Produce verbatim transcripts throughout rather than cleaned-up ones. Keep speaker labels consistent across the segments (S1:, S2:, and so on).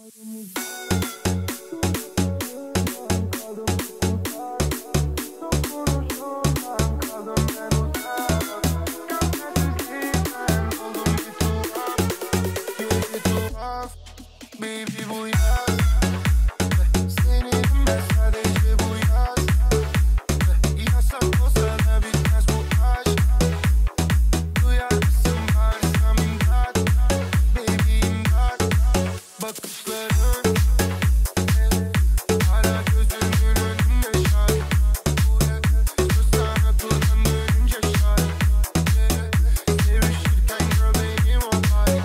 S1: Baby bu yaz senin ben sadece bu yaz. Yasak olsa da bitmez bu aşk. Duyar mısın bağırsam imdat. Baby imdat. Bakışların hala gözümün önünde şark. Sustan akıldan dönünce şark. Sevişirken gör benim o hal.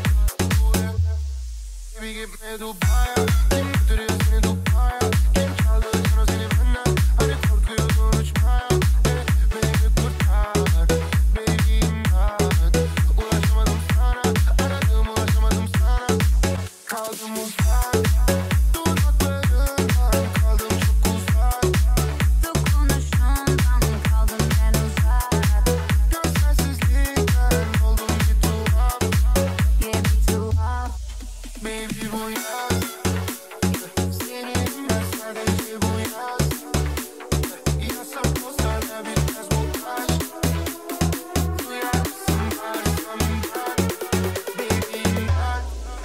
S1: Baby gitme Dubai'ye. Kim götürüyor seni Dubai'ye? Kim çaldı sana seni benden? Hani korkuyordun uçmaya. Eh, beni kurtar. Baby imdat. Ulaşamadım sana. Aradım ulaşamadım sana. Kaldım uzak. Dudaklarından kaldım çok uzak.
S2: Dokunuşundan kaldım ben uzak.
S1: Gözlersizlikten oldum bir tuhaf.
S2: Yeah, bir tuhaf.
S1: Baby bu yaz senin ben sadece bu yaz. Yasak olsa da bitmez bu aşk. Duyar mısın bağırsam imdat. Baby imdat.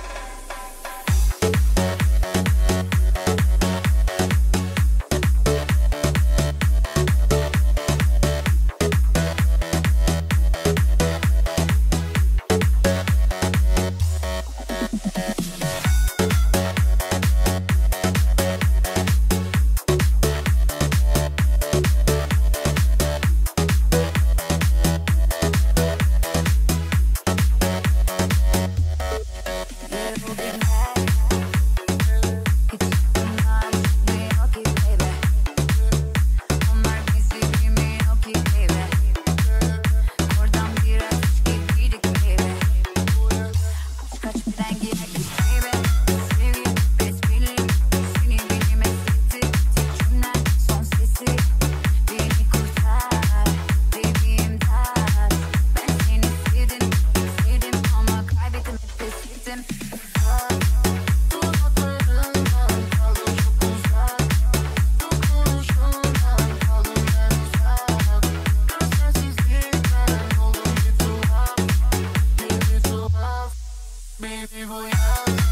S2: Yeah, bu bir hack. Hiç bunlar bilmiyor ki baby. Onlar bizi bilmiyor ki baby. Oradan biraz gibiydik baby. Kaç birden girdik baby. Sevgi, besbelli. Seni bilime gitti. Tek cümlen son sesi. Beni kurtar. Baby imdat. Ben seni sevdim. Sevdim ama kaybettim. Hep pes ettim.
S1: Dudaklarından kaldım çok uzak. Dokunuşundan kaldım ben uzak. Gözlersizlikten oldum bir tuhaf. Bir tuhaf. Baby bu yaz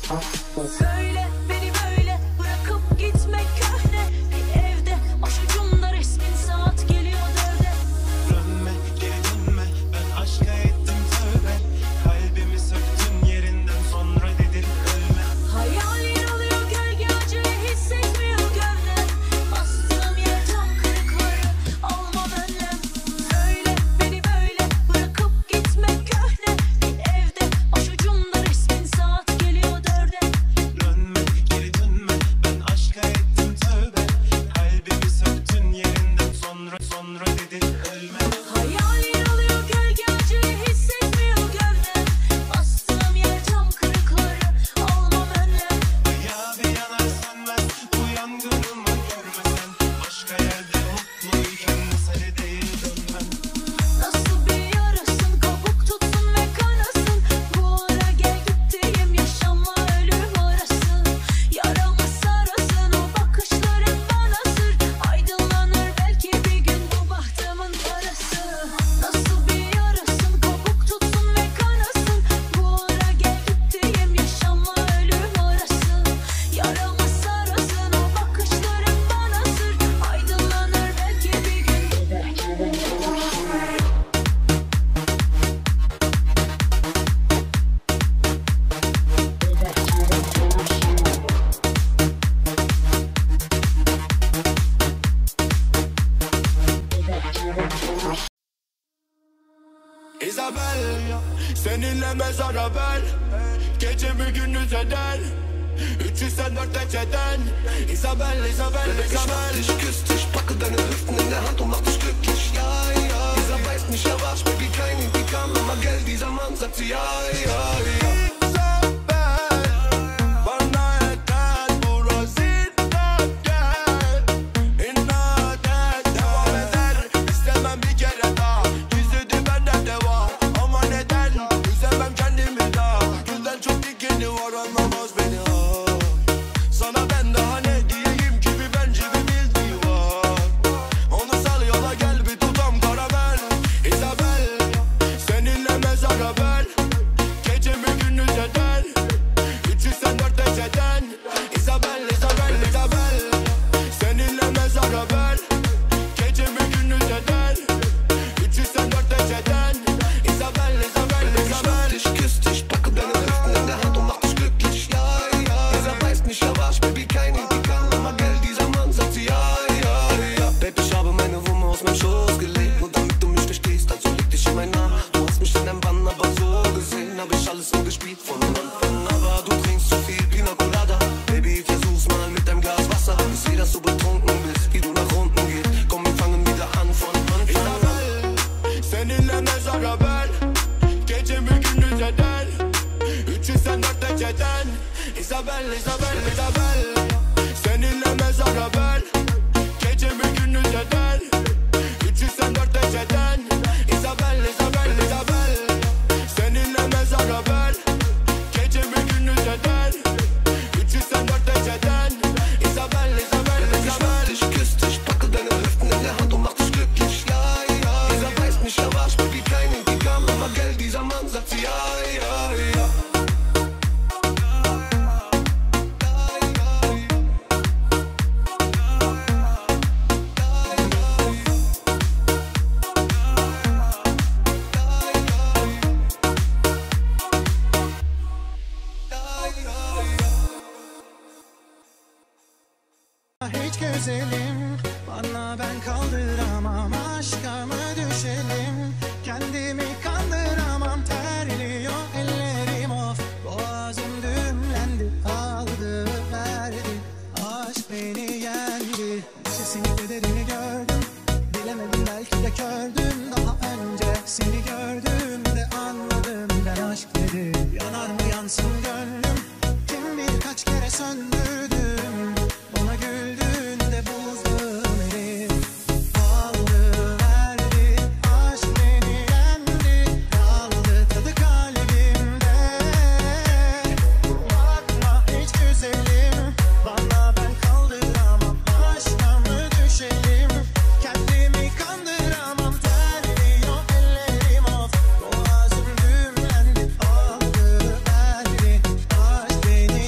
S3: Böyle beni böyle bırakıp gitmek köhne. Bir evde başucumda resmin saat geliyor dörde.
S4: Dönme geri dönme ben aşka ettim tövbe. Kalbimi söktün yerinden sonra dedin ölme.
S3: Hayalin alıyor gölge acıyı hissetmiyor gövde. Bastığım yer tam kırıkları almam önlem. Böyle beni böyle bırakıp gitmek köhne. Bir evde başucumda resmin saat geliyor dörde.
S4: Dönme geri dönme ben aşka ettim tövbe. Kalbimi söktün yerinden sonra sonra dedin ölme.
S3: Hayalin alıyor gölge acıyı hissetmiyor gövde. Bastığım yer tam kırıkları almam önlem.
S4: Ya bir yanar sönmez bu yangınımı görmesen. Başka yerde mutluyken mesele değil dönmem.
S3: Nasıl bir yarasın kabuk tutsun ve kanasın. Bu ara gel gittiğim yaşamla ölüm arası. Yaramı sarasın o bakışların bana sır. Aydınlanır belki bir gün bu bahtımın parası. Nasıl bir yarasın kabuk tutsun ve kanasın. Bu ara gel gittiğim yaşamla ölüm arası. Yaramı sarasın o bakışların bana sır. Aydınlanır belki bir gün.
S1: Isabel, seninle mezara ben. Gecemi gündüz eder. üç yüz dört Ece'den. Isabel, Isabel, Isabel.
S5: Ich küss dich, packe deine Hüften in der Hand und mach dich glücklich, ja, ja. Dieser weiß nicht, er war's, Baby, kein Intikam, immer Geld, dieser Mann sagt sie, ja, ja, ja.
S1: Isabel, bana yeter burası inat gel. İnat et, devam eder. İstemem bir kere daha. Gizledi bende de var. Ama neden? Üzemem kendimi daha. Gülden çok dikeni var, anlamaz beni ha. Sana ben daha ne diyeyim ki, bir bence bir bildiği var. Onu sal yola gel, bir tutam karamel. Isabel, seninle mezara ben. Gecemi gündüz eder. üç yüz dört Ece'den. Isabel, Isabel, Isabel. Seninle mezara ben. Gecemi gündüz eder. üç yüz dört Ece'den. Isabel, Isabel, Isabel.
S5: Ich küss dich, packe deine Hüften in der Hand und mach dich glücklich, ja, ja. Dieser weiß nicht, er war's, Baby, kein Intikam, immer Geld, dieser Mann sagt sie, ja, ja, ja. Baby, ich habe meine Wumme aus meinem Schoß gelegt, nur damit du mich verstehst, also leg dich in mein Arm. Du hast mich in deinem Bann, aber so gesehen hab ich alles so gespielt von Anfang. Aber du trinkst zu viel Pina Colada, Baby, versuch's mal mit deinem Glas Wasser. Ich seh, dass du betrunken bist, wie du nach unten gehst. Komm, wir fangen wieder an von Anfang.
S1: Isabel, seninle mezara ben. Gecemi gündüz eder. üç yüz dört Ece'den. Isabel, Isabel, Isabel. Seninle mezara ben. Gecemi gündüz eder. üç yüz dört Ece'den. Isabel, Isabel, Isabel. Seninle mezara ben. Gecemi gündüz eder. üç yüz dört Ece'den. Isabel, Isabel, Isabel.
S5: Ich küss dich, packe deine Hüften in der Hand und mach dich glücklich, ja, ja. Dieser weiß nicht, er war's, Baby, kein Intikam, immer Geld, dieser Mann sagt sie, ja, ja, ja.
S6: Hiç güzelim, bana ben kaldıramam. Aşka mı düşelim, kendimi kandıramam. Terliyor ellerim of, boğazım düğümlendi. Aldı verdi, aşk beni yendi. Sesini kederini gördüm, bilemedim belki de kördüm. Daha önce seni gördüğümde anladım ben aşk nedir. Yanar mı yansın gönlüm, kim bilir kaç kere söndürdüm. Ona güldüğünde buzdağım erir. Aldı verdi, aşk beni yendi. Kaldı tadı kalbimde. Bakma hiç güzelim, bana ben kaldıramam. Aşka mı düşelim, kendimi kandıramam. Terliyor ellerim of, boğazım düğümlendi. Aldı verdi, aşk beni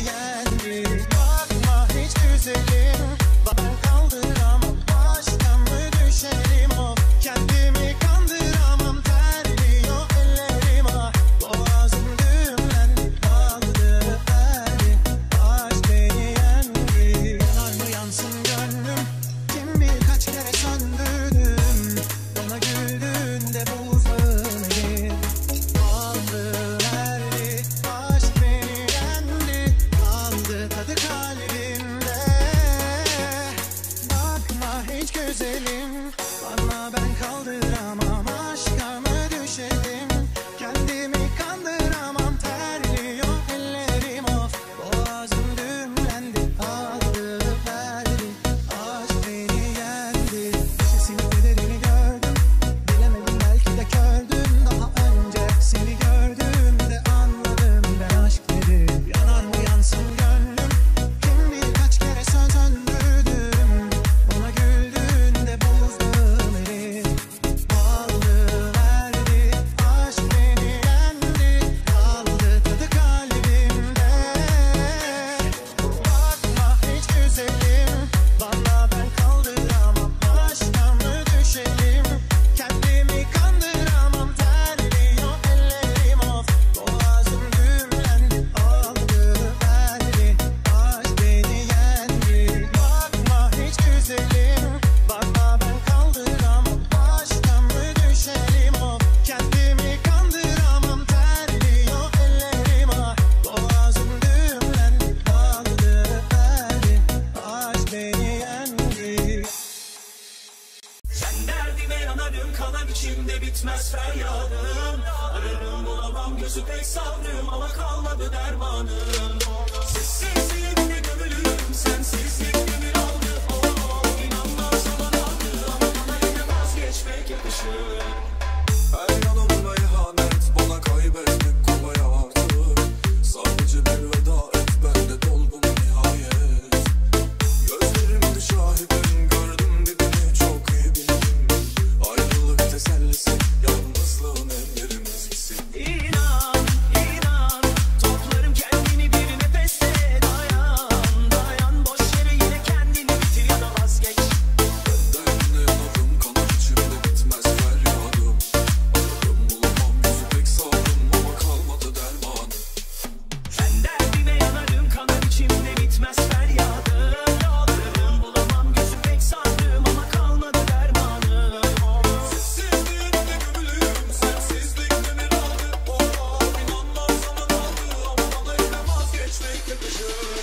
S4: bitmez feryadım. Ararım bulamam gözü pek sabrım ama kalmadı dermanım. Sessizliğinde gömülürüm sensizlik demir aldı. Oh, inanmaz zaman aldı ama bana yine vazgeçmek yakışır.
S7: Her yanımda ihanet, bana kaybetmek kolay artık. Sadece bir veda et, ben de dolgun nihayet. Gözlerimde şahidim, gördüm dibini çok iyi bildim. Ayrılık tesellisi, yalnızlığın emrimiz gitsin.
S4: İnan, inan, toplarım kendimi bir nefeste. Dayan, dayan, boş yere yine kendini bitir ya da vazgeç.
S7: Benden ne yanarım, kanar içimde bitmez feryadım. Aradım bulamam, gözü pek sağlam ama kalmadı dermanım.
S4: Ben derdime yanarım, kanar içimde bitmez feryadım. Yalvarırım, bulamam gözü pek sabrım ama kalmadı dermanım.
S7: Sessizliğinde gömülüyüm, sensizlik demir aldı. Oh, inanmam zaman aldı ama bana yine vazgeçmek yakışır.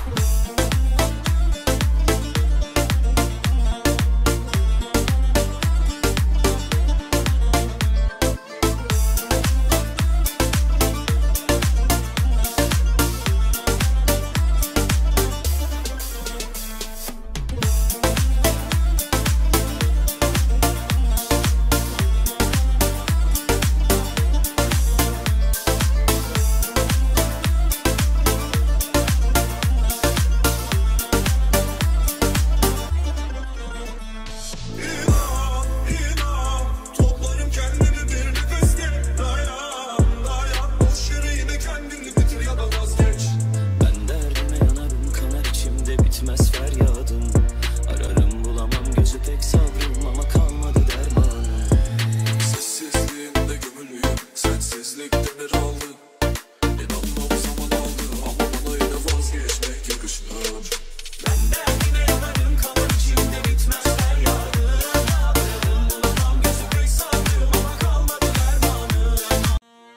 S7: İnan, inan, toplarım kendimi bir nefeste. Dayan, dayan, boş yere yine kendini bitir ya da vazgeç.
S4: Ben derdime yanarım, kanar içimde bitmez feryadım. Ararım bulamam gözü pek sabrım ama kalmadı dermanım.
S7: Sessizliğinde gömülüyüm, sensizlik demir aldı. İnanmam zaman aldı ama bana yine vazgeçmek yakışır.
S4: Ben derdime yanarım, kanar içimde bitmez feryadım. Ararım bulamam gözü pek sabrım ama kalmadı dermanım.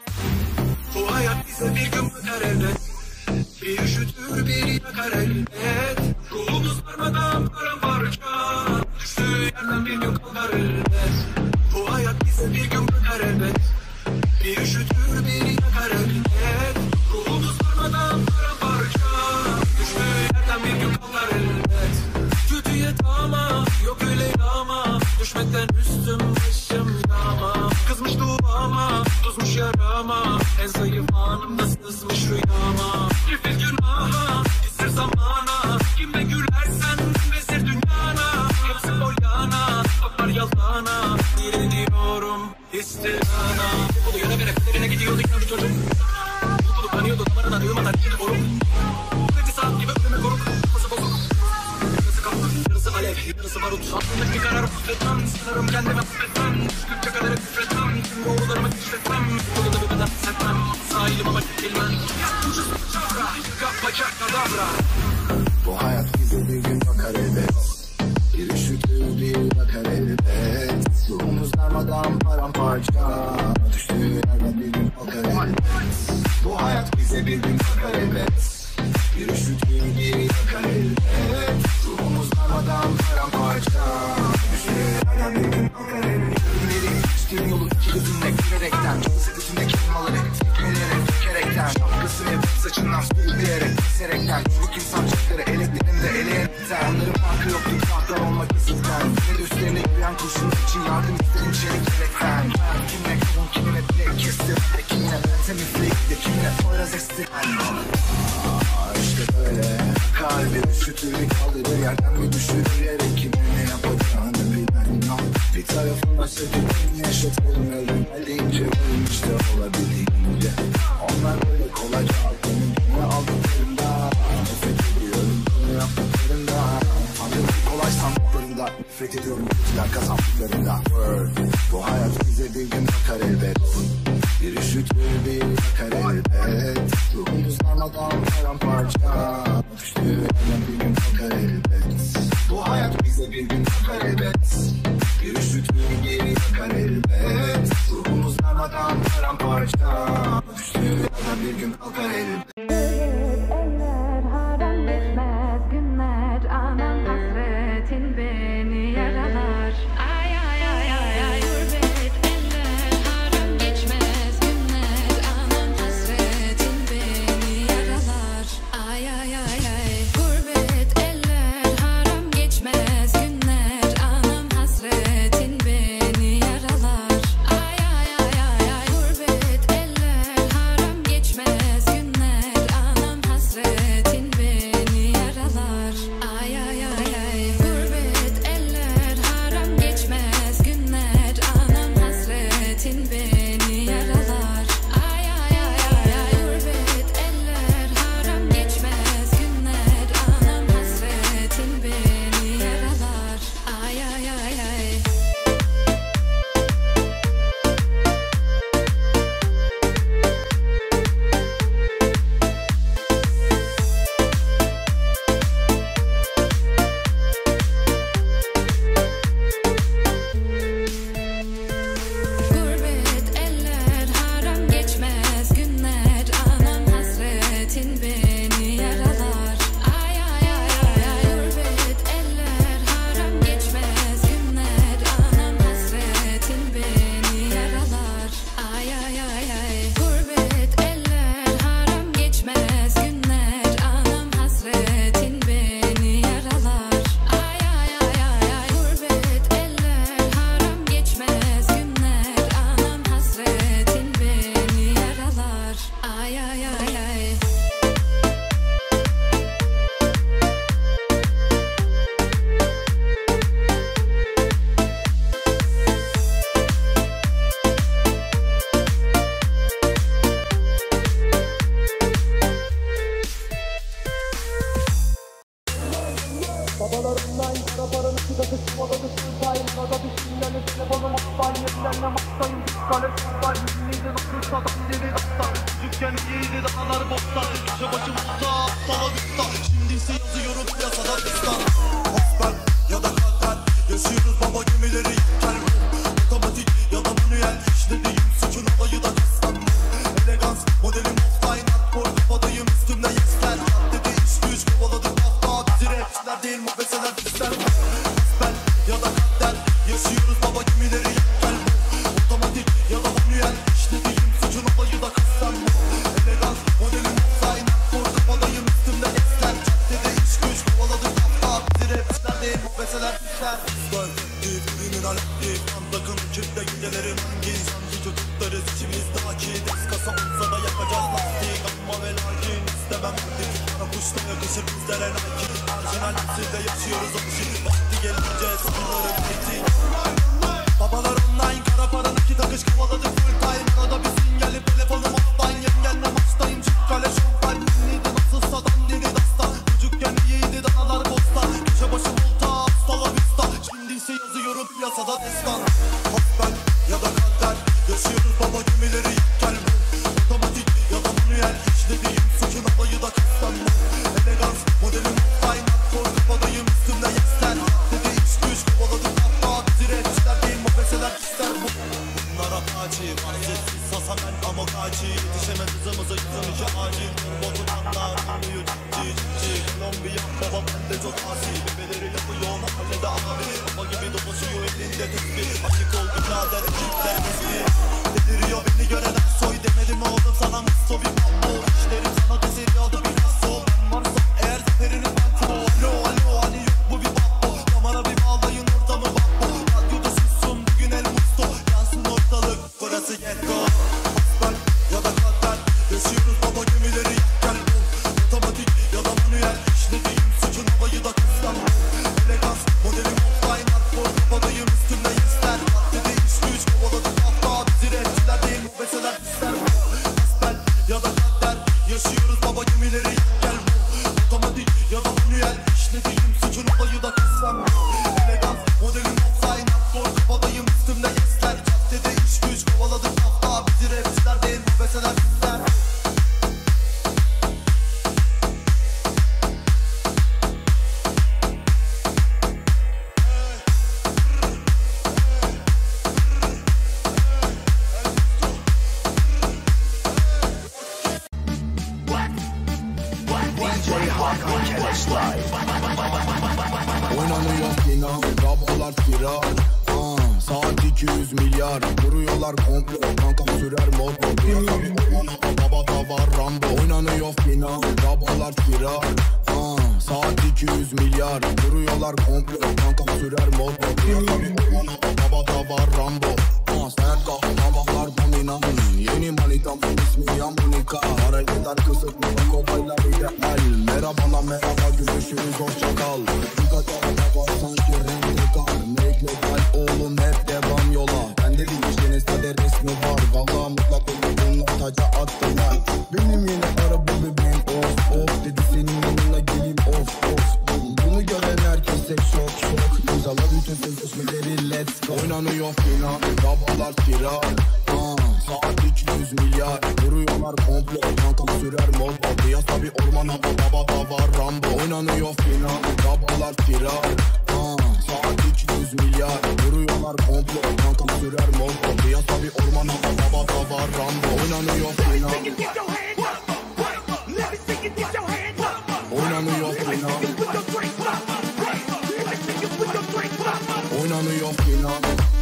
S7: Bu hayat bize bir gün bakar elbet. Bir üşütür bir yakar elbet. Ruhumuz darmadan paramparça. Düştüğü yerden bir gün kalkar elbet. Bu hayat bize bir gün bakar elbet. Bir üşütür bir yakar elbet. Ruhumuz darmadan paramparça. Düştüğü yerden bir gün kalkar elbet. Kötüye tamam, yok öyle yağma. Düşmekten üstüm başım yağma. Kızmış duama, tuzmuş yarama. En zayıf anımda sızmış rüyama. Gifil günaha, isir zamana. Kimle gülersen vezir dünyana. Hepsi boyana, toplar yalana. Direniyorum istilana. Oluyor da bere kaderine gidiyordu kendi çocuk. Mutluluk kanıyordu damarına yığmadan yedi boruk. Kredi saat gibi ölüme koruk. Kafası bozuk. Yarısı kaplı, yarısı alev, yarısı barut. Aklımdaki karar affetmem. Sınırım kendime affetmem. Küçükçe kadere küfretmem. Tüm doğrularımı küfretmem. Yolda bir kadar setmem. Sahilim ama bilmem. Ucuz çavra, kap bacak kadavra.
S5: Bu hayat bize bir gün bakar elbet. Bir üşütür bir bakar elbet. Ruhumuz darmadan paramparça. Düştüğü yerden bir gün kalkar elbet. Bu hayat bize bir gün bakar elbet. Bir üşütür bir yakar elbet. Ruhumuz darmadan paramparça. Düştüğü yerden bir gün kalkar elbet. Günleri geçtiğim yolu iki gözümle gülerekten. Sepetinde kelimaları tekmelere dökerekten. Şapkasını hep saçından sürükleyerek keserekten. Çocuk insan çocukları eleklerimde eleyerekten. Onların farkı yoktu farklar olmak istedim. Ve de üstlerine yürüyen kurşunlar için yardım istedim çelik gerekten. Kimle kavun kimine direkt kestim. Ve kimle temizlik de kimle poyraz estim. İşte böyle kalbi üşütür kaldırır yerden bir düşürür yere. Kimin ne yapacağını bilen yok. Bir tarafına söküp yaşatırım ölüm. Geldiğince ölüm işte olabildiğince. Onlar böyle kolayca aklımın ne aldıklarında. Nefret ediyorum bunu yaptıklarında. Ancak kolay sandıklarında. Nefret ediyorum kötüler kazandıklarında. Word. Bu hayat bize bir gün bakar elbet. Bir üşütür bir yakar elbet. Ruhumuz darmadan paramparça. Düştüğü yerden bir gün bakar elbet. Bu hayat bize bir gün bakar elbet. Bir üşütür bir yakar elbet. Ruhumuz darmadan paramparça. Düştüğü yerden bir gün bakar elbet.
S2: Eller haram bitmez günler, anam hasretin beni yaralar. Ay ay ay ay ay gurbet eller
S8: Babalar online, kara paranın iki katı sıvaladı full time. Arada bir sinyali telefonum offline, yenilerle maçtayım. Diskale full time, ünlüydü nasıl sadan deli dastan. Çocukken iyiydi dağlar bostan, köşe başı mutta, sala vista. Şimdi ise yazıyorum piyasada distan.
S7: Hasbel ya da kalter, yaşıyoruz baba gemileri yeter. Otomatik ya da manuel, işlediğim suçun olayı da kıstan. Elegans, modelim offline, hardcore kafadayım üstümde yesler. Caddede iş güç kovaladık hafta, bizi rapçiler değil mubeseler bizler. Hasbel ya da kalter, yaşıyoruz baba gemileri yeter. Otomatik ya da manuel, işlediğim suçun olayı da kıstan. Elegans, modelim offline, hardcore kafadayım üstümde yesler. Caddede iş güç kovaladık hafta, bizi rapçiler değil mubeseler bizler. Style, deep, criminal, deep, kan takım, kitle gecelerim hangi sancı çocuklarız içimizde akid. Kasa olsa da yakacağız lastik, amma ve lakin istemem artık. Bana kuşta yakışır bizlere lakin, marjinal sizde yaşıyoruz oksi. Vakti gelince sınırları bitik. Babalar online, kara paranın iki takış kovaladık full time. Arada bir sinyali telefonum offline, yengenle maçtayım çık kale şofay. Ünlüydü nasıl sadan deli dastan, çocukken iyiydi danalar bosta. Köşe başı volta, hasta la vista. Şimdi ise yazıyorum piyasada destan. Hasbel ya da kalter, yaşıyoruz baba gemileri yeter. Otomatik ya da manuel, işlediğim suçun olayı da kıstan. Elegans, modelim offline, hardcore kafadayım üstümde yesler. Dedi iş güç kovaladık hafta, bizi rapçiler değil mubeseler ister bu. Bunlara kaçı, marzetsiz sasamen ama kaçı. Yetişemez hızımıza yüzüm işe acil. Bozulanlar anlıyor ciddi ciddi. Kolombiya baba bende çok asi. Bebeleri yapıyor mahallede abi. Baba gibi dolaşıyor elinde tesbih. Aşık oldu kader ekipler resmi. Deliriyor beni gören soy, demedim oğlum sana musto bir mambo. İşlerim sana deseri aldı bir lasso. Ben varsa eğer zaferini bantı. Alo alo hani yok bu bir babbo. Damara bir bağlayın ortamı babbo. Radyoda sussun bugün el musto. Yansın ortalık burası getto. Hasbel ya da kalter, yaşıyoruz baba gemileri yeter. Otomatik ya da manuel, işlediğim suçun olayı da kıstan. Elegans, modelim offline, hardcore kafadayım üstümde yesler. Caddede iş güç kovaladık hafta, bizi rapçiler değil mubeseler bizler. Hasbel ya da kalter, yaşıyoruz baba gemileri yeter. Otomatik ya da manuel, işlediğim suçun olayı da kıstan. Elegans, modelim offline, hardcore kafadayım üstümde yesler. Caddede iş güç kovaladık hafta, bizi rapçiler değil mubeseler bizler.
S9: Oynanıyor yine, rabalar firar. Aa, saat iki yüz milyar. Vuruyorlar komplo, kanka sürer mod. Tabi ormana baba da var Rambo. Oynanıyor yine, rabalar firar. Aa, saat iki yüz milyar. Vuruyorlar komplo, kanka sürer mod. Tabi ormana baba da var Rambo. Aa, sen kahve sabahlar domina. Yeni manitam ismi Yamunika. Hareketler kısık mı, kobaylar ideal. Merhaba lan merhaba, görüşürüz hoşça kal. Dikkat arada var sanki renkli kar. Make legal oğlum hep devam yola. Bende bir işlenizde de resmi var. Valla mutlak olur bunlar taca attılar. Benim yeni araba bebeğim of of. Dedi senin yanına geleyim of of. Bunu gören herkese şok şok. İmzala bütün sözleşmeleri let's go. Oynanıyor fena, babalar kirar. Aa, saat iki yüz milyar. Vuruyorlar komplo, kanka sürer mod. Piyasa bir ormana baba da var Rambo. Oynanıyor fena, babalar kirar. Aa, saat iki yüz milyar. Vuruyorlar komplo, kanka sürer mod. Piyasa bir ormana baba da var Rambo. Oynanıyor fena. Oynanıyor fena. Oynanıyor fena.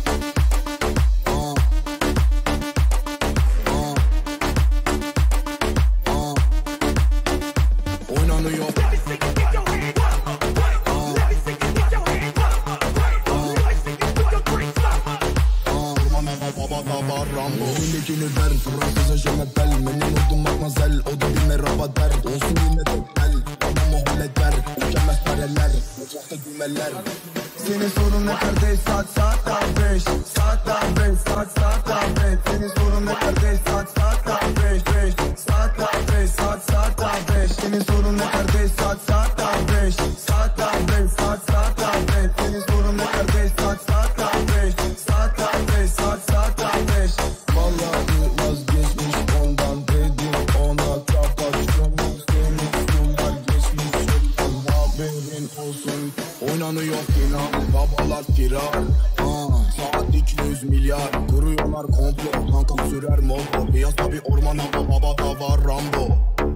S9: Elindekini ver, Fransız'a je m'appelle. Memnun oldum matmazel, o da bir merhaba der. Olsun yine tek bel, ama halleder. Mükemmel pareler, mutfakta düğmeler.
S6: Senin sorun ne kardeş, saat saat daha beş. Saat daha beş, saat saat daha beş. Senin sorun ne kardeş, saat saat daha beş. Beş, saat daha beş, saat saat daha beş. Senin sorun ne kardeş, saat saat daha beş. Saat daha beş, saat saat
S9: Oynanıyor final, babalar firar. Aa, saat iki yüz milyar. Kuruyorlar komplo, kanka sürer moto. Piyasa bir orman ama baba da var Rambo.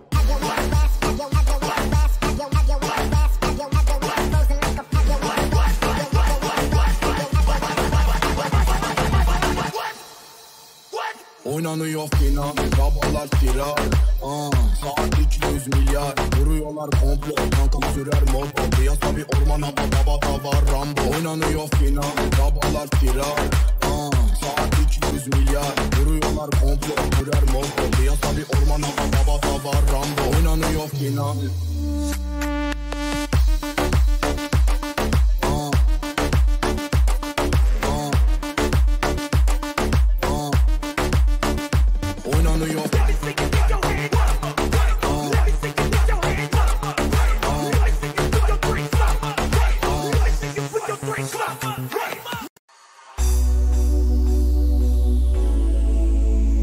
S9: Oynanıyor final, babalar firar. Aa, saat iki yüz milyar. Kuruyorlar komplo, kanka sürer moto. Piyasa bir orman ama baba da var Rambo. Oynanıyor final, babalar firar. Aa, saat iki yüz milyar. Kuruyorlar komplo, sürer moto. Piyasa bir orman ama baba da var Rambo. Oynanıyor final.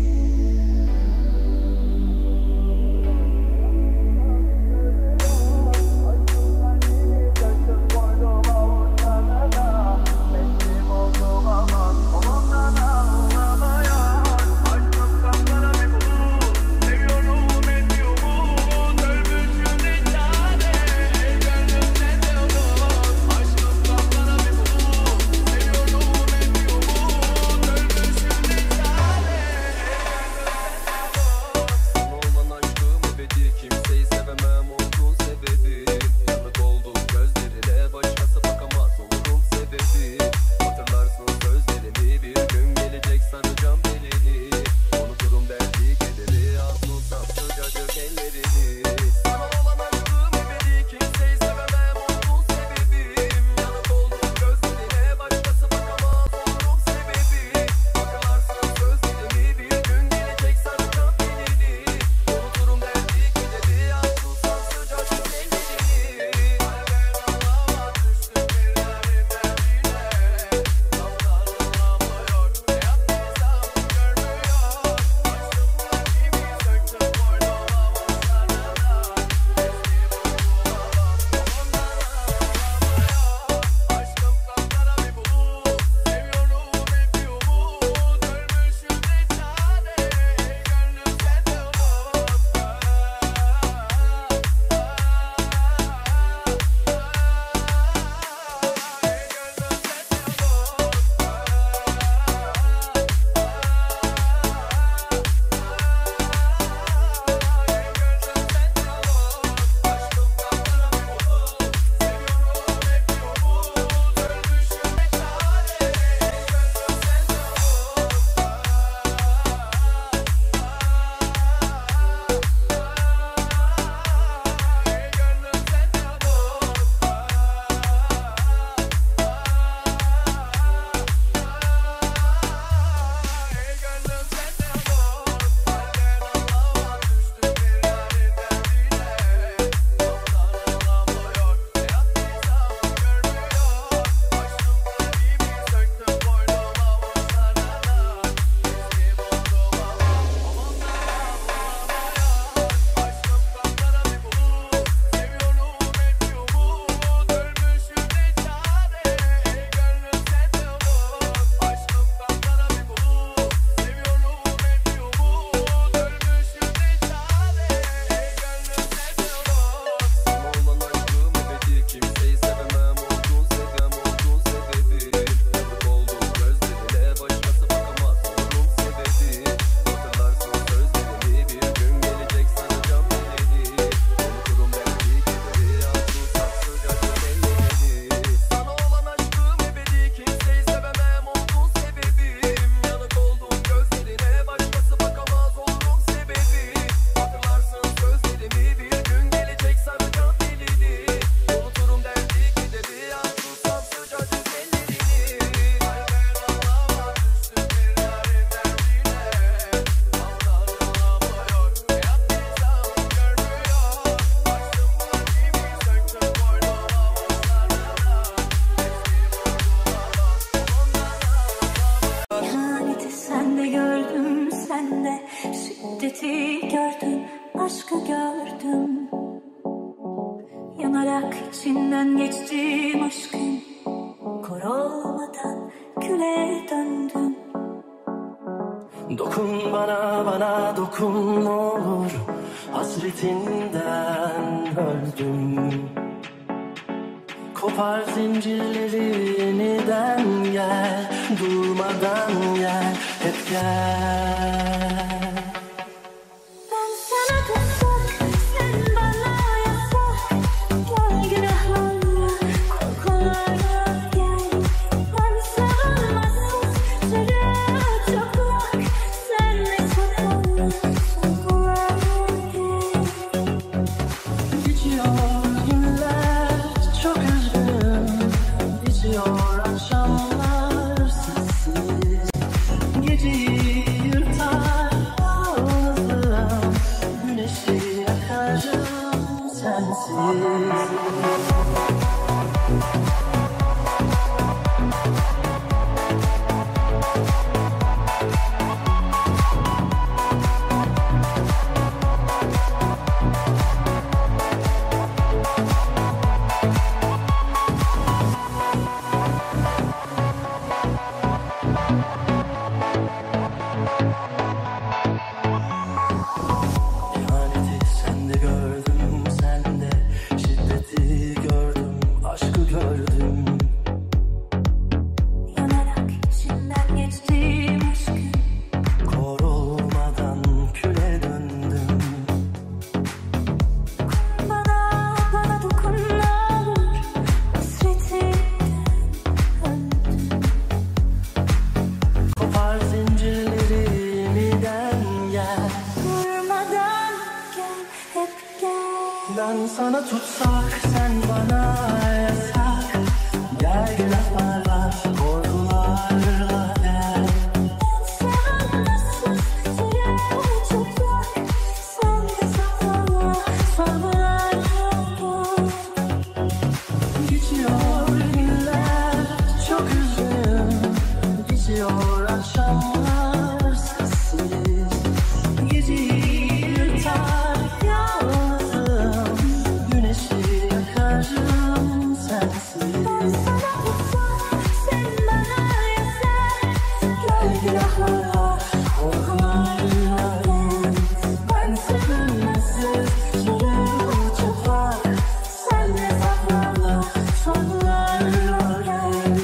S2: Oynanıyor
S3: Yanarak içinden geçtiğim aşkın, kor olmadan küle döndüm.
S10: Dokun bana, bana dokun ne olur, hasretinden öldüm. Kopar zincirleri yeniden gel, durmadan gel, hep gel.
S3: Ben sana tutsak, sen bana yasak. Gel günahlarla, korkularla gel. Ben savunmasız, sürüyor çokluk. Sen de saklanma, sorgularla gel.
S10: Geçiyor günler, çok üzgünüm. Geçiyor akşamlar sessiz. Geceyi yırtar yalnızlığım, güneşi yakarım sensiz. İhaneti sende gördüm, sende şiddeti gördüm, aşkı gördüm.
S3: Yanarak içinden geçtiğim aşkın,
S10: Kor olmadan küle döndüm.
S3: bana, bana dokun ne olur, hasretinden öldüm.
S10: Kopar zincirleri yeniden gel.
S3: Durmadan gel, hep gel.
S10: Ben sana tutsak, sen bana yasak. Gel günahlarla, korkularla gel.
S3: Savunmasız, sürüyor çokluk. Sen de saklanma, sorgularla gel.
S10: Geçiyor günler, çok üzgünüm. Geçiyor akşamlar sessiz. Geceyi yırtar yalnızlığım, güneşi yakarım sensiz.
S3: Ben sana tutsak, sen bana yasak. Gel günahlarla, korkularla gel. Ben savunmasız, sürüyor çokluk. Sen de saklanma, sorgularla gel.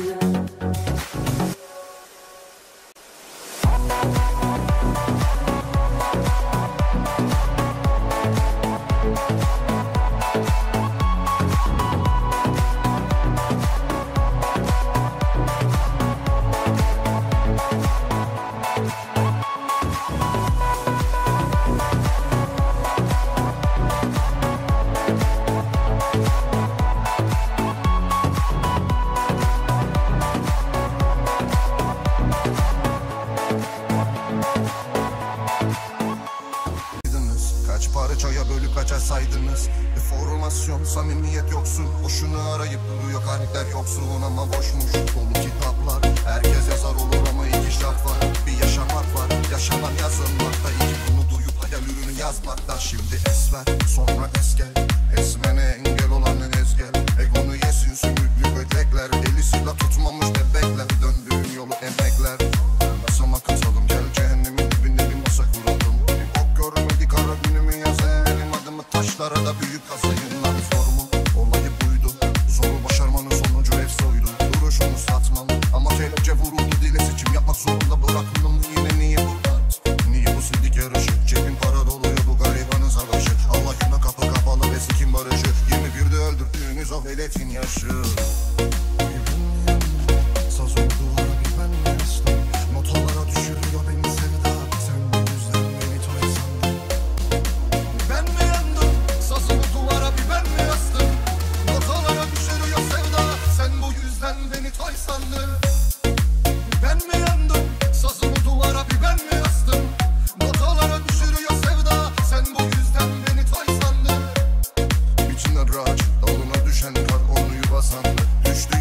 S5: Kaç parçaya bölüp kaça saydınız? Bir formasyon, samimiyet yoksun. Boşunu arayıp duruyor kalpler yoksun ama boşmuş dolu kitaplar. Herkes yazar olur ama iki şart var. Bir yaşamak var, yaşanan yazılmakta. İki bunu duyup hayal ürünü yazmakta. Şimdi es ver, sonra es gel. Esmene engel olanı ez gel. Egonu yesin sümüklü böcekler. Eli silah tutmamış bebekler. Döndüğün yolu emekler. Masama katalım, gel cehennemin dibinde bir masa kuralım. Bir bok görmedik ara günümü yazın. Benim adımı taşlara da büyük kazayın lan formu. Olayı buydu, zoru başarmanın sonucu efsoydu. Duruşumu satmam ama kelepçe vuruldu dile, seçim yapmak zorunda bıraktım yine. Niye bu dert? Niye bu sidik yarışı? Cebin para doluyor bu garibanın savaşı. Allah yuna kapı kapalı ve sikim barışı. yirmi birde öldürdüğünüz o veletin yaşı. Saz oldu ara bir ben mesleğim. Notalara düşürüyor beni sevda. Sen bu yüzden beni toy sandın. Ben mi yandım? Sazımı duvara bir ben mi astım? Notalara düşürüyor sevda. Sen bu yüzden beni toy sandın. Ben mi yandım? Sazımı duvara bir ben mi astım? Notalara düşürüyor sevda. Sen bu yüzden beni toy sandın. İçinden raç, dalına düşen kar onu yuva sandı. Düştü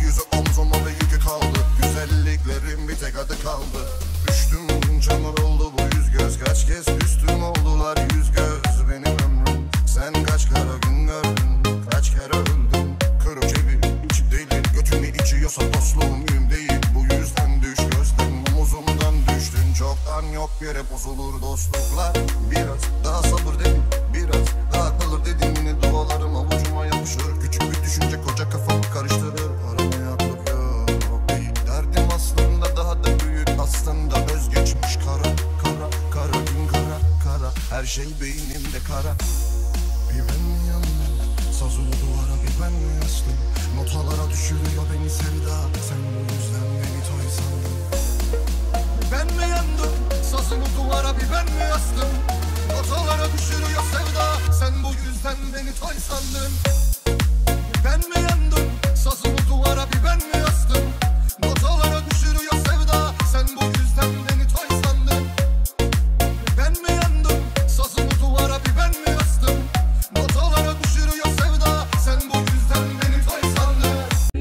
S5: bozulur dostluklar. Biraz daha sabır dedim, biraz daha kalır dedim. Yine dualarım avucuma yapışır. Küçük bir düşünce koca kafamı karıştırır. Aramaya aklık yok. Derdim aslında daha da büyük. Aslında özgeçmiş kara kara kara gün kara kara. Her şey beynimde kara. Bir ben mi yandım? Sazılı duvara bir ben mi yastım? Notalara düşürüyor beni sevda. Sen bu yüzden beni toy sandın. Ben mi yandım? Sazımı duvara bir ben mi yastım? Notalara düşürüyor sevda. Sen bu yüzden beni toy sandın. Ben mi yandım? Sazımı duvara bir ben mi yastım? Notalara düşürüyor sevda. Sen bu yüzden beni toy sandın. Ben mi yandım? Sazımı duvara bir ben mi yastım? Notalara düşürüyor sevda. Sen bu yüzden beni toy sandın.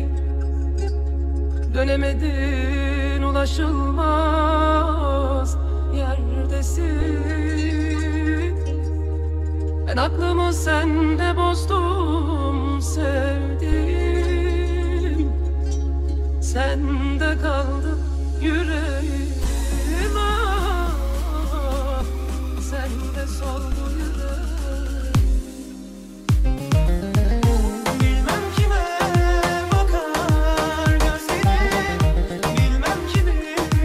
S10: Dönemedin, ulaşılmaz yerdesin. Ben aklımı sende bozdum sevdim. Sende kaldı yüreğim, ah, sende soldu yüreğim. Bilmem kime bakar gözlerim, bilmem kimi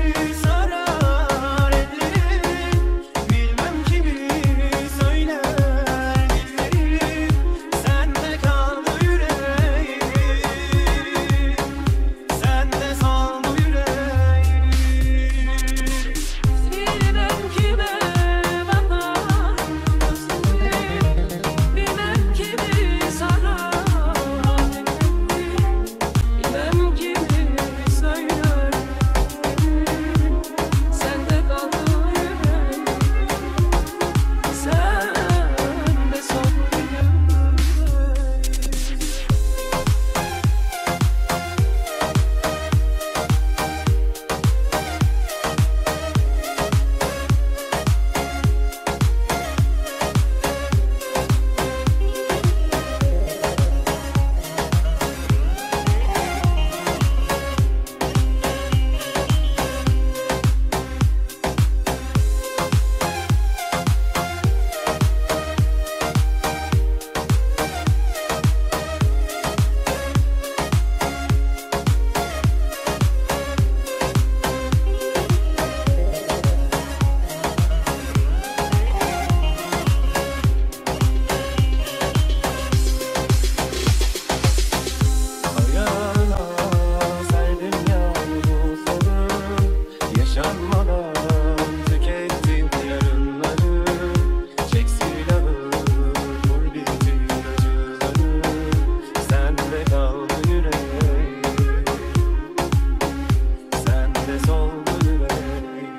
S10: sarar ellerim, bilmem kimi söyler dillerim. Sende kaldı yüreğim, sende soldu yüreğim. Bilmem kime bakar gözlerim, bilmem kimi sarar ellerim, bilmem kimi söyler dillerim. Sende kaldı yüreğim, sende soldu yüreğim. Ayağına serdim yağmur sanım, yaşanmadan tükettim yarınları. Çek silahı, vur bitir acıları. Sende kaldı yüreğim, sende soldu yüreğim.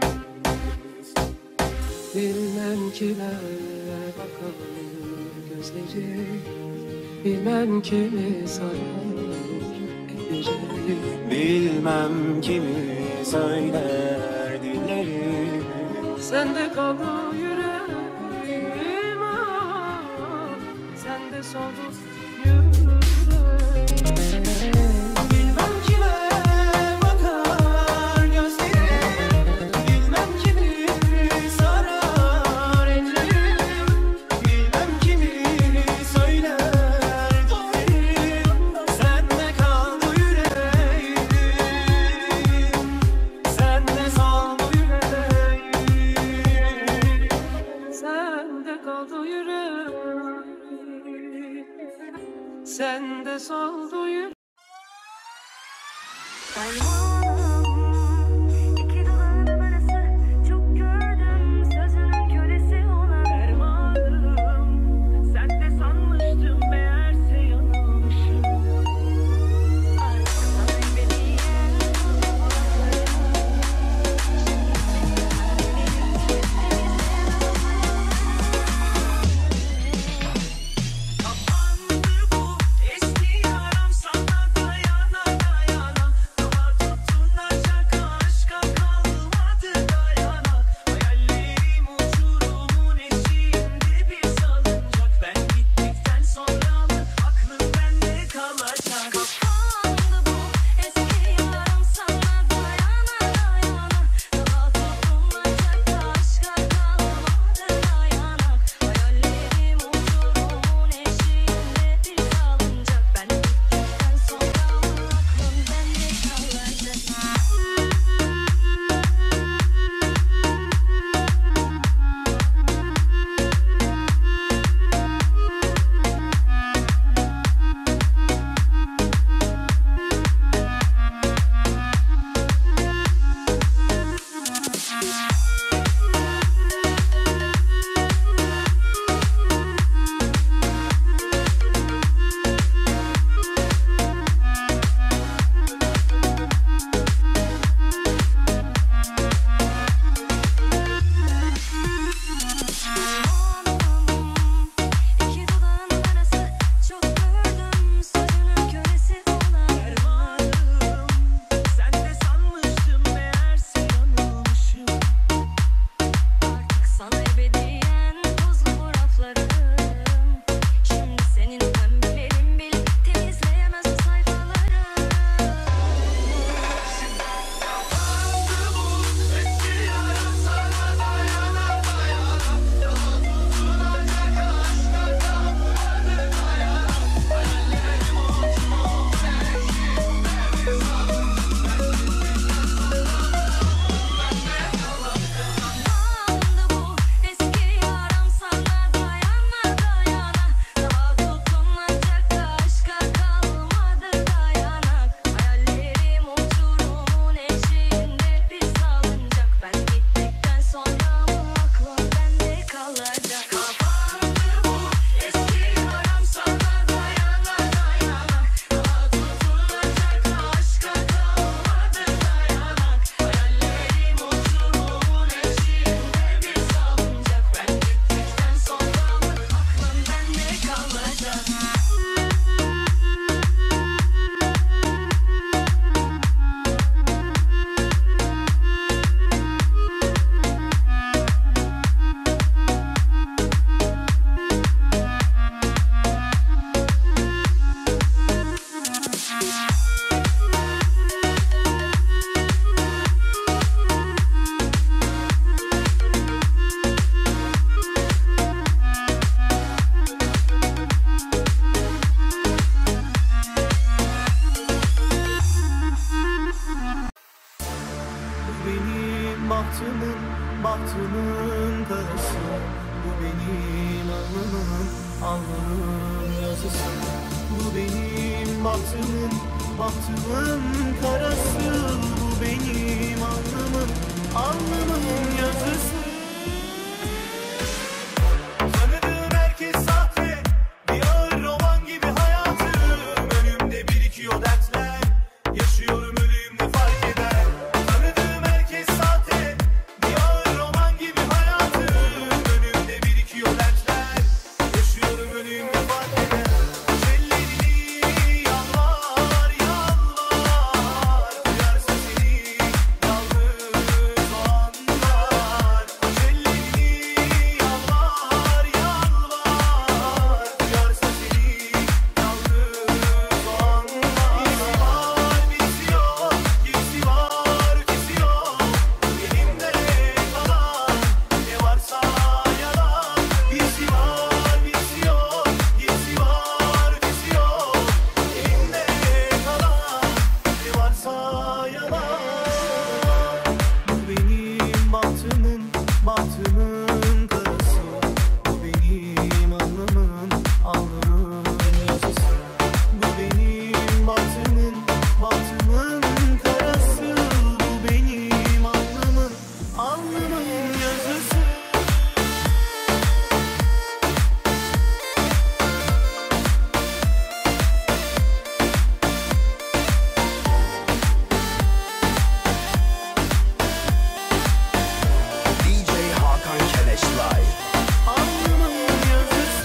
S10: Bilmem kime bakalım gözleri, bilmem kimi sarar ellerim, bilmem kimi söyler dillerim. Sende kaldı yüreğim, ah, sende soldu yüreğim. Bilmem kime bakar gözlerim, bilmem kimi sarar ellerim, bilmem kimi söyler dillerim. Sende kaldı yüreğim, sende soldu yüreğim. Sende kaldı yüreğim, sende soldu yüreğim.
S2: Dermanım, iki dudağının arası çok gördüm. Sözünün kölesi ona dermanım. Sen de sanmıştım meğerse yanılmışım. Artık sen beni
S4: Kapandı bu eski yaram, sana dayana dayana. Daha tut
S10: bahtımın karası, bu benim alnımın, alnımın yazısı. Bu benim bahtımın, bahtımın karası, bu benim alnımın, alnımın yazısı. Tanıdığım herkes sahte, bir ağır roman gibi hayatım. Önümde birikiyor dertler, yaşıyorum ölüyüm ne fark eder. Tanıdığım herkes sahte, bir ağır roman gibi hayatım. Önümde birikiyor dertler, yaşıyorum ölüyüm ne fark eder. Ellerini yalvar yalvar, duyarsa seni yalnız o anlar. Ellerini yalvar yalvar, duyarsa seni yalnız o anlar. Birisi var, birisi yok, birisi var, ötesi yok. Elimde kalan ne varsa yalan. Birisi var, birisi yok, birisi var, ötesi yok. Elimde kalan ne varsa yalan. Bu benim bahtımın, bahtımın karası, bu benim alnımın, alnımın yazısı. Bu benim bahtımın, bahtımın karası, bu benim alnımın, alnımın yazısı.
S5: D J Hakan Keleş Live.
S10: Alnımın yazısı.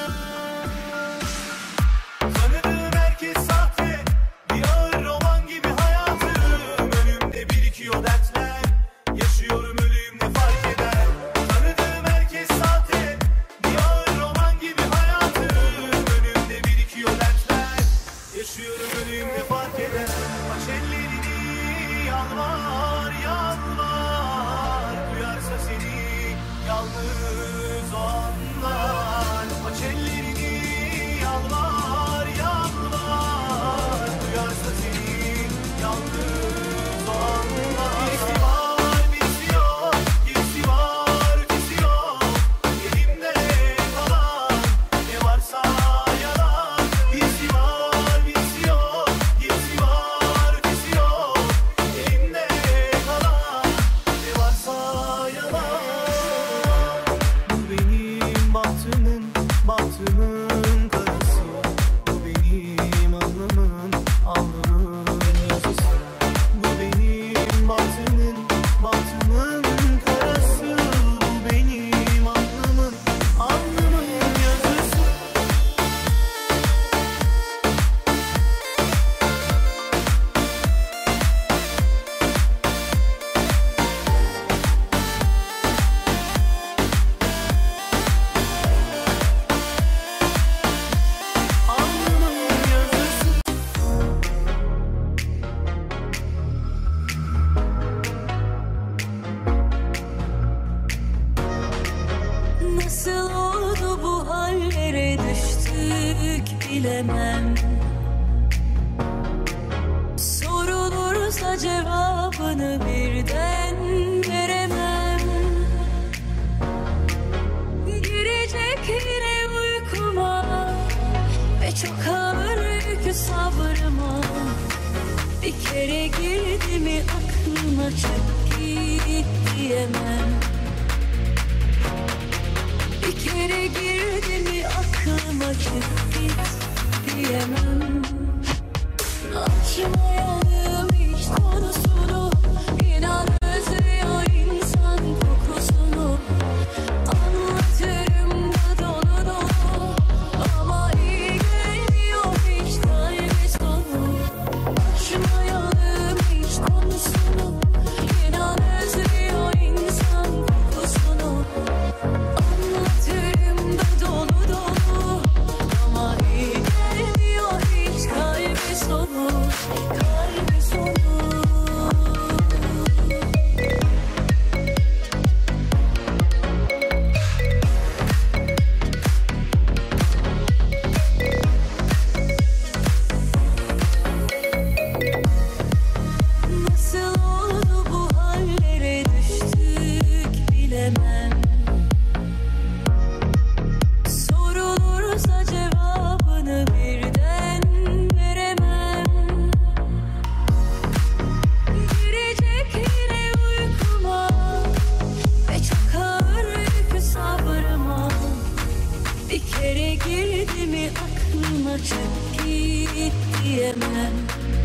S10: Tanıdığım herkes sahte, bir ağır roman gibi hayatım. Önümde birikiyor dertler, yaşıyorum ölüyüm ne fark eder. Tanıdığım herkes sahte, bir ağır roman gibi hayatım. Önümde birikiyor dertler, yaşıyorum ölüyüm ne fark eder. Aç ellerini yalvar yalvar, duyarsa seni yalnız o anlar. Aç ellerini yalvar yalvar, duyarsa seni yalnız o anlar. Birisi var, birisi yok, birisi var, ötesi yok. Elimde kalan ne varsa yalan. Birisi var, birisi yok, birisi var, ötesi yok. Elimde kalan ne varsa yalan. Bu benim bahtımın, bahtımın karası, bu benim alnımın, alnımın yazısı. Bu benim bahtımın, bahtımın karası, bu benim alnımın, alnımın yazısı. Alnımın yazısı.
S3: Nasıl oldu bu hallere düştük bilemem. Sorulursa cevabını birden veremem. Girecek yine uykuma ve çok ağır yükü sabrıma. Bir kere girdi mi aklıma çek git diyemem. Bir kere girdi mi aklıma çık git diyemem. Açmayalım hiç konusunu, inan özlüyor insan kokusunu. Anlatırım da dolu dolu, ama iyi gelmiyor hiç kalbe sonu. Açmayalım hiç konusunu, inan özlüyor insan kokusunu. Anlatırım da dolu dolu, ama iyi gelmiyor hiç kalbe sonu. Kalbe diyemem.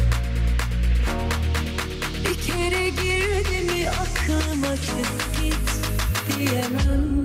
S3: Bir kere girdi mi aklıma kes git diyemem.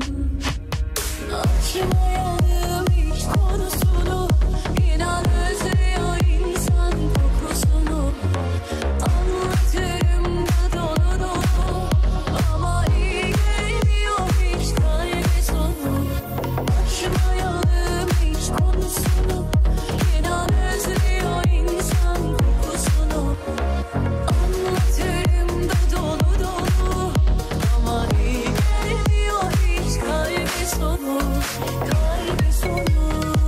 S3: Açmayalım hiç konusunu, inan özlüyor insan kokusunu. Anlatırım da dolu dolu, ama iyi gelmiyor hiç kalbe sonu. Açmayalım hiç konusunu, inan özlüyor insan kokusunu. Anlatırım da dolu dolu, ama iyi gelmiyor hiç kalbe sonu. Kalbe sonu.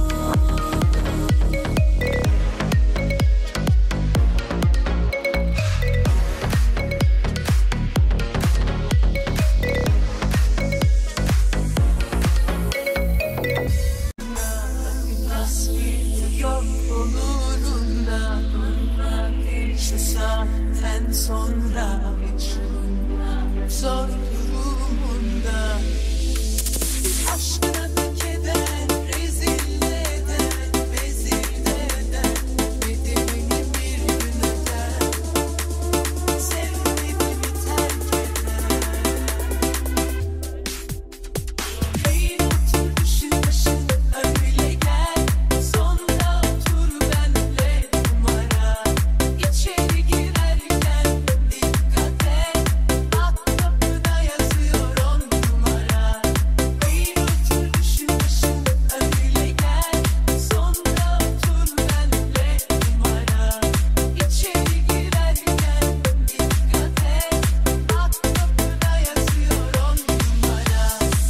S3: Nasıl yok olurunda, durma geçti zaten sonra hiç zor durumunda. Aşkına bir keder, rezil eden, bezil eden, bedelini bir gün öder. Sevmediğimi terk eder. Eğil otur düşün başın öyle gel, sonra otur benle numara. İçeri girerken dikkat et, bak kapıda yazıyor on numara. Eğil otur düşün başın öyle gel, sonra otur benle numara. İçeri girerken dikkat et, bak kapıda yazıyor on numara.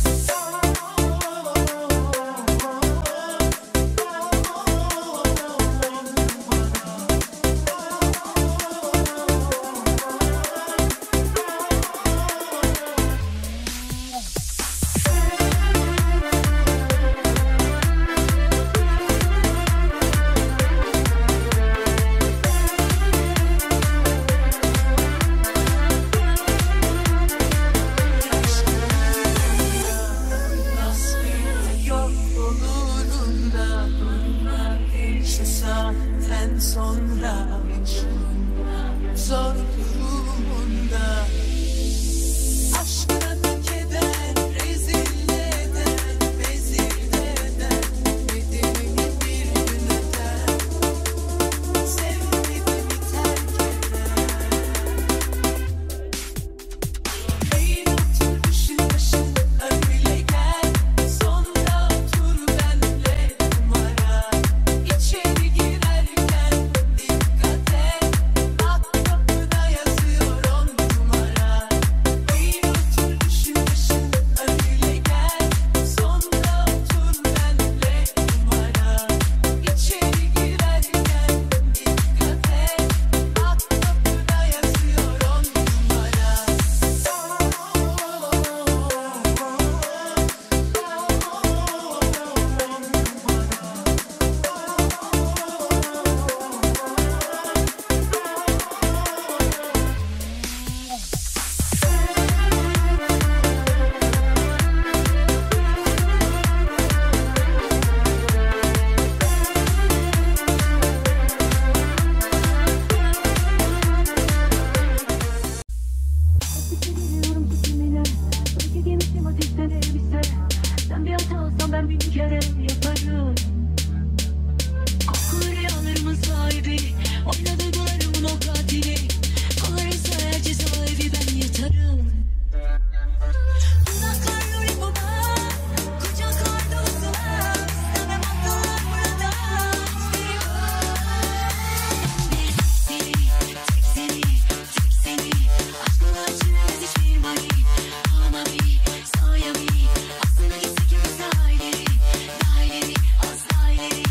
S3: Nasıl yok olurunda, durma geçti zaten sonra hiç zor durumunda. Aşkına bir keder, rezil eden, bezil eden, bedelini bir gün öder. Sevmediğimi terk eder. Eğil otur düşün başın öyle gel, sonra otur benle numara. İçeri girerken dikkat et, bak kapıda yazıyor on numara. Eğil otur düşün başın öyle gel, sonra otur benle numara. İçeri girerken dikkat et, bak kapıda yazıyor on numara. Biliyorum ki kimine, belki giymişim ateşten elbise. Sen bir hata olsan ben bin kere yaparım. Kokulu rüyalarımın sahibi, oyna duygularımın o katili. Kollarıysa eğer cezaevi ben yatarım. Dudaklar lollipop'a, kucaklarda uzun. Sana baktılar burada. Bir tek seni, tek seni, tek seni. Aşkınla içimimiz hiçbir mani. Ama bir, saya bir. Aslında gitsek ikimiz daha ileri, daha ileri, az daha ileri.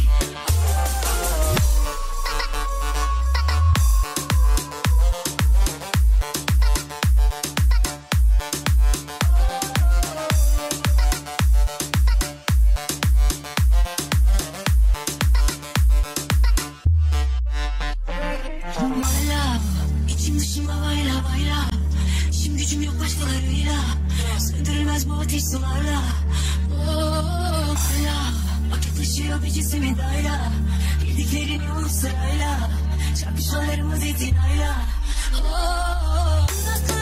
S3: Hala içim dışım havayla bayla. İşim gücüm yok başkalarıyla. Söndürülmez bu ateş sularla. Oh, hala vakit taşıyor bir cismi dayla. Sevdiklerini vur sırayla, çarpışmalarımız itinayla. Oh,